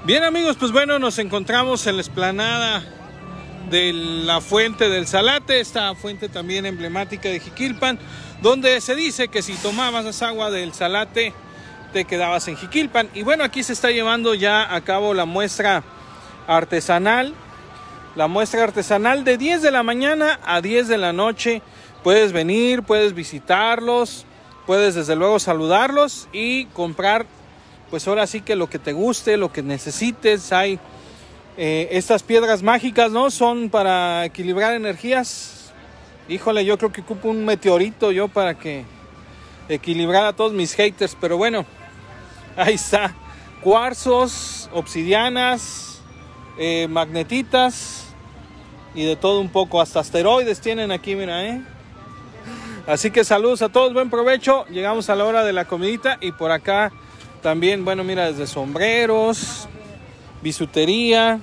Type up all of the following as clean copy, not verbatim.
Bien amigos, pues bueno, nos encontramos en la explanada de la Fuente del Salate, esta fuente también emblemática de Jiquilpan, donde se dice que si tomabas agua del Salate te quedabas en Jiquilpan. Y bueno, aquí se está llevando ya a cabo la muestra artesanal. La muestra artesanal de 10 de la mañana a 10 de la noche. Puedes venir, puedes visitarlos, puedes desde luego saludarlos y comprar, pues ahora sí que lo que te guste, lo que necesites. Hay estas piedras mágicas, ¿no? Son para equilibrar energías. Híjole, yo creo que ocupo un meteorito yo para que equilibrar a todos mis haters, pero bueno, ahí está. Cuarzos, obsidianas, magnetitas y de todo un poco, hasta asteroides tienen aquí, mira, Así que saludos a todos, buen provecho. Llegamos a la hora de la comidita y por acá también, bueno, mira, desde sombreros, bisutería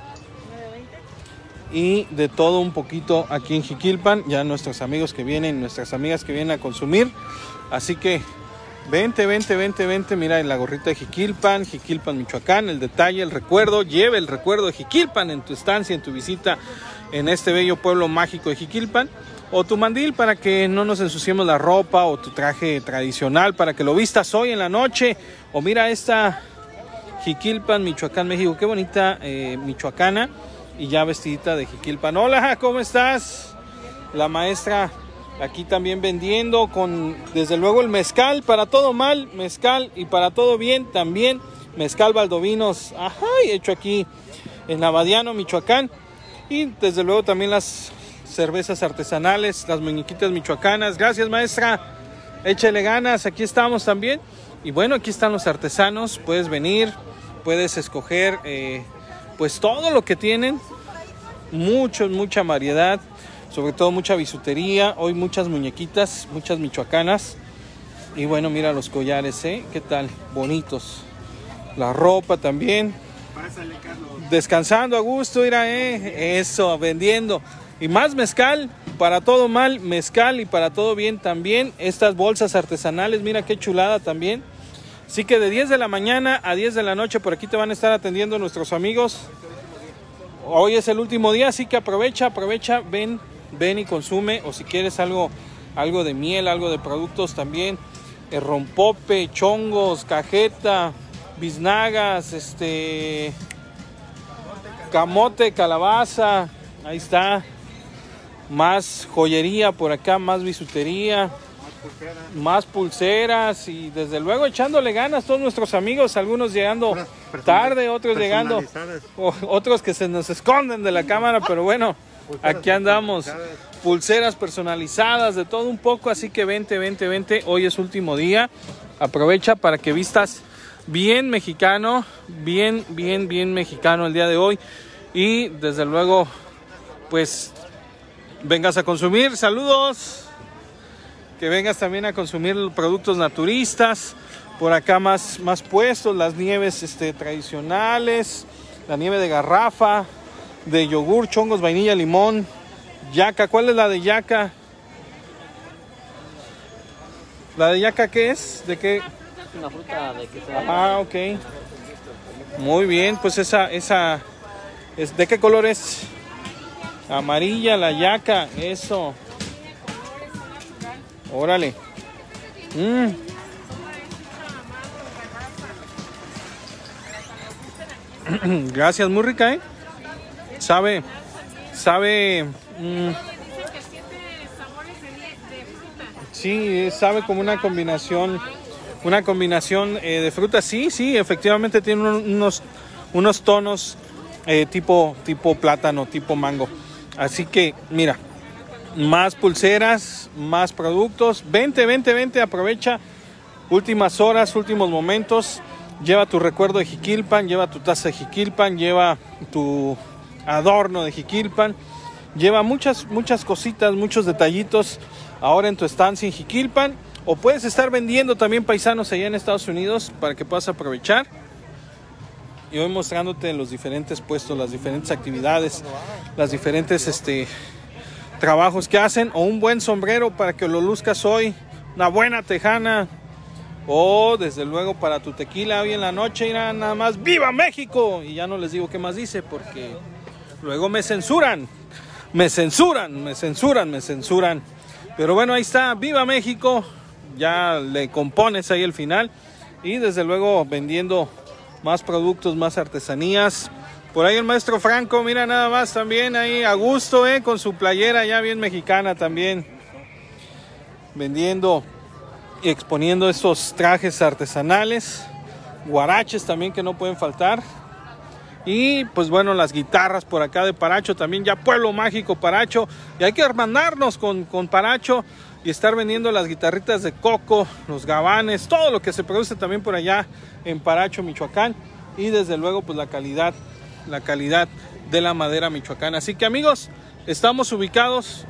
y de todo un poquito aquí en Jiquilpan. Ya nuestros amigos que vienen, nuestras amigas que vienen a consumir. Así que vente, mira la gorrita de Jiquilpan, Michoacán, el detalle, el recuerdo. Lleve el recuerdo de Jiquilpan en tu estancia, en tu visita en este bello pueblo mágico de Jiquilpan. O tu mandil para que no nos ensuciemos la ropa, o tu traje tradicional para que lo vistas hoy en la noche. O mira esta Jiquilpan, Michoacán, México. Qué bonita michoacana y ya vestidita de Jiquilpan. Hola, ¿cómo estás? La maestra aquí también vendiendo con, desde luego, el mezcal. Para todo mal, mezcal, y para todo bien también mezcal Valdovinos. Ajá, hecho aquí en Abadiano, Michoacán. Y desde luego también las cervezas artesanales, las muñequitas michoacanas. Gracias, maestra, échale ganas, aquí estamos también. Y bueno, aquí están los artesanos, puedes venir, puedes escoger pues todo lo que tienen, mucha variedad, sobre todo mucha bisutería, hoy muchas muñequitas, muchas michoacanas. Y bueno, mira los collares, qué tal, bonitos. La ropa también. Pásale, Carlos. Descansando a gusto, mira, eso, vendiendo. Y más mezcal, para todo mal, mezcal, y para todo bien también. Estas bolsas artesanales, mira qué chulada también. Así que de 10 de la mañana a 10 de la noche por aquí te van a estar atendiendo nuestros amigos. Hoy es el último día, así que aprovecha, ven y consume. O si quieres algo de miel, algo de productos también. Rompope, chongos, cajeta, biznagas, camote, calabaza, ahí está. Más joyería por acá, más bisutería, más pulseras y desde luego echándole ganas todos nuestros amigos, algunos llegando tarde, otros llegando, otros que se nos esconden de la cámara, pero bueno, aquí andamos. Pulseras personalizadas, de todo un poco, así que vente, hoy es último día, aprovecha para que vistas bien mexicano, bien mexicano el día de hoy y desde luego pues vengas a consumir, saludos, que vengas también a consumir productos naturistas, por acá más puestos, las nieves tradicionales, la nieve de garrafa, de yogur, chongos, vainilla, limón, yaca. ¿Cuál es la de yaca? ¿La de yaca qué es? ¿De qué? Es una fruta de que se da. Ah, ok. Muy bien, pues esa es, ¿de qué color es? Amarilla, la yaca, eso. Órale. Gracias, muy rica, Sabe. Sí, sabe como una combinación de frutas. Sí, efectivamente tiene unos tonos tipo plátano, tipo mango. Así que, mira, más pulseras, más productos. Vente, aprovecha. Últimas horas, últimos momentos. Lleva tu recuerdo de Jiquilpan, lleva tu taza de Jiquilpan, lleva tu adorno de Jiquilpan. Lleva muchas cositas, muchos detallitos ahora en tu estancia en Jiquilpan. O puedes estar vendiendo también, paisanos, allá en Estados Unidos para que puedas aprovechar. Y hoy mostrándote los diferentes puestos, las diferentes actividades, las diferentes trabajos que hacen, o un buen sombrero para que lo luzcas hoy, una buena tejana, O desde luego para tu tequila hoy en la noche, irán nada más ¡Viva México! Y ya no les digo qué más dice porque luego me censuran. Pero bueno, ahí está, ¡Viva México! Ya le compones ahí el final. Y desde luego vendiendo más productos, más artesanías. Por ahí el maestro Franco, mira nada más también ahí a gusto, con su playera ya bien mexicana también. Vendiendo y exponiendo estos trajes artesanales, guaraches también que no pueden faltar. Y pues bueno, las guitarras por acá de Paracho también, ya pueblo mágico Paracho. Y hay que hermanarnos con Paracho y estar vendiendo las guitarritas de coco, los gabanes, todo lo que se produce también por allá en Paracho, Michoacán. Y desde luego pues la calidad de la madera michoacana. Así que amigos, están ubicados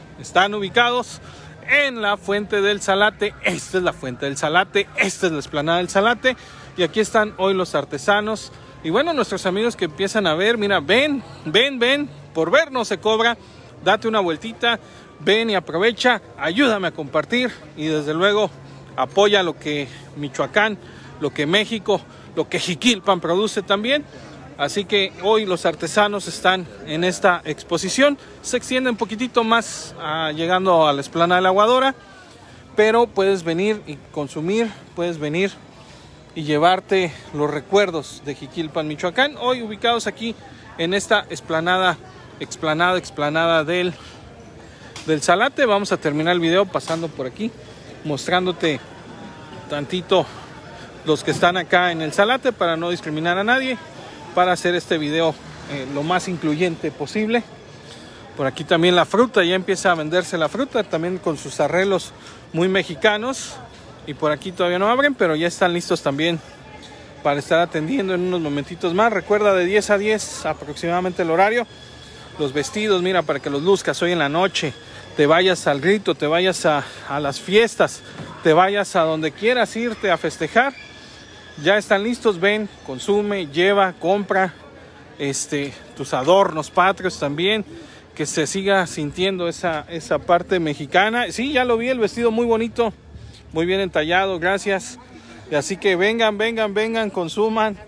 en la Fuente del Salate. Esta es la Fuente del Salate, esta es la explanada del Salate. Y aquí están hoy los artesanos. Y bueno, nuestros amigos que empiezan a ver, mira, ven, por ver no se cobra. Date una vueltita, ven y aprovecha, ayúdame a compartir. Y desde luego, apoya lo que Michoacán, lo que México, lo que Jiquilpan produce también. Así que hoy los artesanos están en esta exposición. Se extiende un poquitito más llegando a la explanada de la Aguadora. Pero puedes venir y consumir, puedes venir y llevarte los recuerdos de Jiquilpan, Michoacán. Hoy ubicados aquí en esta explanada del Salate. Vamos a terminar el video pasando por aquí, mostrándote tantito los que están acá en el Salate para no discriminar a nadie, para hacer este video lo más incluyente posible. Por aquí también la fruta, ya empieza a venderse la fruta, también con sus arreglos muy mexicanos. Y por aquí todavía no abren, pero ya están listos también para estar atendiendo en unos momentitos más. Recuerda, de 10 a 10 aproximadamente el horario. Los vestidos, mira, para que los luzcas hoy en la noche, te vayas al grito, te vayas a las fiestas, te vayas a donde quieras irte a festejar. Ya están listos, ven, consume, lleva, compra tus adornos patrios también, que se siga sintiendo esa parte mexicana. Sí, ya lo vi, el vestido muy bonito, muy bien entallado, gracias. Y así que vengan, consuman,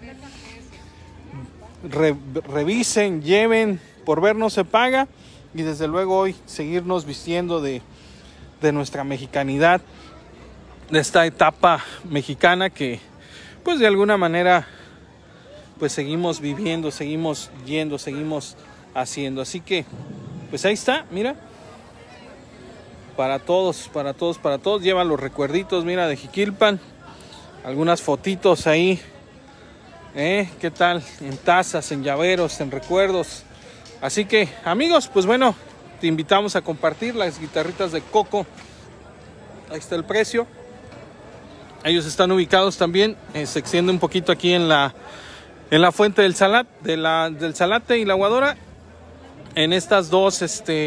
revisen, lleven, por ver no se paga. Y desde luego hoy seguirnos vistiendo de nuestra mexicanidad, de esta etapa mexicana que pues de alguna manera pues seguimos viviendo, seguimos yendo, seguimos haciendo. Así que pues ahí está, mira, para todos, llevan los recuerditos, mira, de Jiquilpan, algunas fotitos ahí, ¿qué tal? En tazas, en llaveros, en recuerdos. Así que amigos, pues bueno, te invitamos a compartir las guitarritas de coco. Ahí está el precio. Ellos están ubicados también, se extiende un poquito aquí en la Fuente del Salate, del Salate y la Aguadora. En estas dos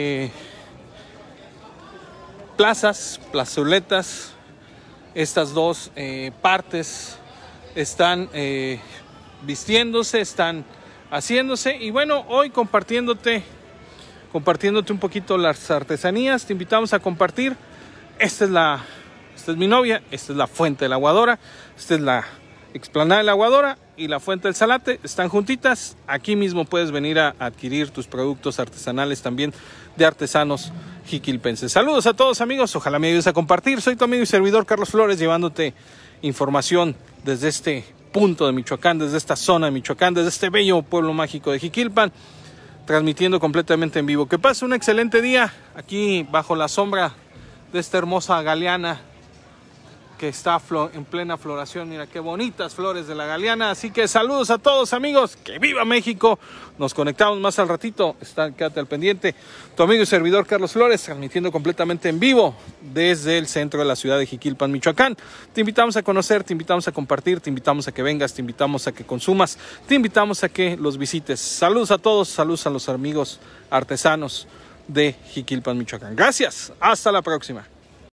plazoletas, estas dos partes están vistiéndose, están haciéndose. Y bueno, hoy compartiéndote un poquito las artesanías, te invitamos a compartir. Esta es mi novia, esta es la Fuente de la Aguadora, esta es la explanada de la Aguadora y la Fuente del Salate, están juntitas. Aquí mismo puedes venir a adquirir tus productos artesanales también de artesanos jiquilpenses. Saludos a todos amigos, ojalá me ayudes a compartir. Soy tu amigo y servidor Carlos Flores, llevándote información desde este punto de Michoacán, desde esta zona de Michoacán, desde este bello pueblo mágico de Jiquilpan, transmitiendo completamente en vivo. Que pase un excelente día aquí bajo la sombra de esta hermosa galeana que está en plena floración. Mira qué bonitas flores de la galeana. Así que saludos a todos amigos, que viva México. Nos conectamos más al ratito, quédate al pendiente. Tu amigo y servidor Carlos Flores, transmitiendo completamente en vivo desde el centro de la ciudad de Jiquilpan, Michoacán. Te invitamos a conocer, te invitamos a compartir, te invitamos a que vengas, te invitamos a que consumas, te invitamos a que los visites. Saludos a todos, saludos a los amigos artesanos de Jiquilpan, Michoacán. Gracias, hasta la próxima.